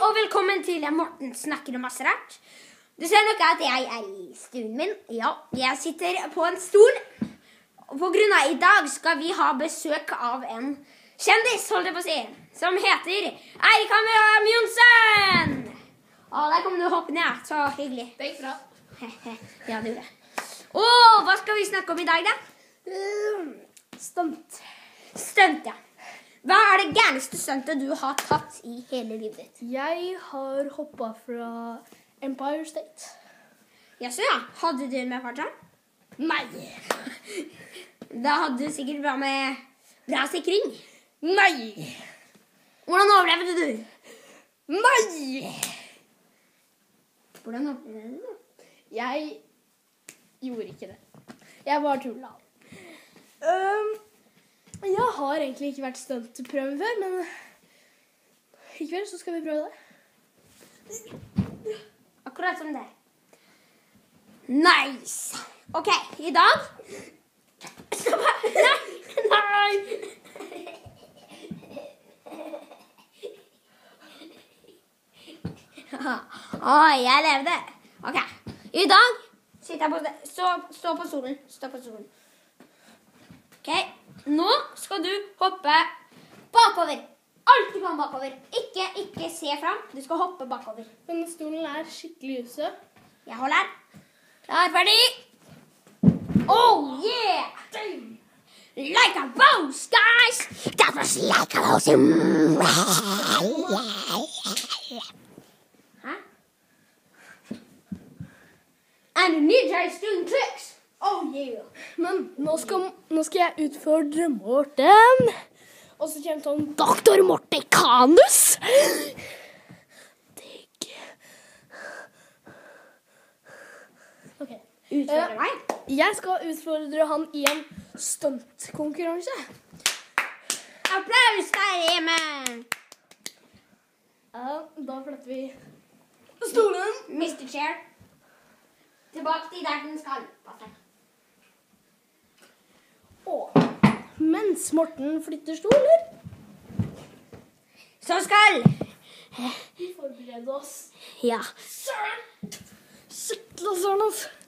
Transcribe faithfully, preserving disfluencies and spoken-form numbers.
og velkommen til Morten snakker om masse rart. Du ser nok at jeg er i stuen min. Ja, jeg sitter på en stol. På grunn av i dag skal vi ha besøk av en kjendis, holdt jeg på å si, som heter Eirik Hammer Johnsen. Å, der kom du hoppende, ja. Så hyggelig. Takk bra. Ja, det gjorde det. Åh, hva skal vi snakke om i dag, da? Stunt. Stunt, ja. Hva er det gærneste stuntet du har tatt i hele livet ditt? Jeg har hoppet fra Empire State. Jaså, ja. Hadde du med fallskjerm? Nei. Da hadde du sikkert bra med bra sikring. Nei. Hvordan overlevde du? Nei. Hvordan overlevde du? Jeg gjorde ikke det. Jeg bare tullet. Um, jeg har egentlig ikke vært stuntprøve før, men i kveld så skal vi prøve det. Akkurat som det. Nice. Ok, i dag... Nei, nei. Åh, jeg levde. Ok, i dag sitter jeg på... Stå, stå på stolen. Stå på stolen. Ok, nå skal du hoppe bakover. Alltid gå bakover. Ikke, ikke se frem. Du skal hoppe bakover. Men stolen er skikkelig usø. Jeg holder. Klar, ferdig. Oh, yeah! Like a boss, guys! That was like a boss. Hæ? And ninja is doing tricks. Oh, yeah. Men nå skal, nå skal jeg utfordre Morten. Og så kommer sånn doktor Morticanus. Digg. Ok. Utfordrer meg? Jeg skal utfordre han i en stuntkonkurranse. Applaus der hjemme! Ja, da flytter vi stolen. mister Chair. Tilbake til der den skal. Pass deg. Og mens Morten flytter stoler, Så skal... vi forbereder oss. Ja. Søren! Skikkelig søren, altså.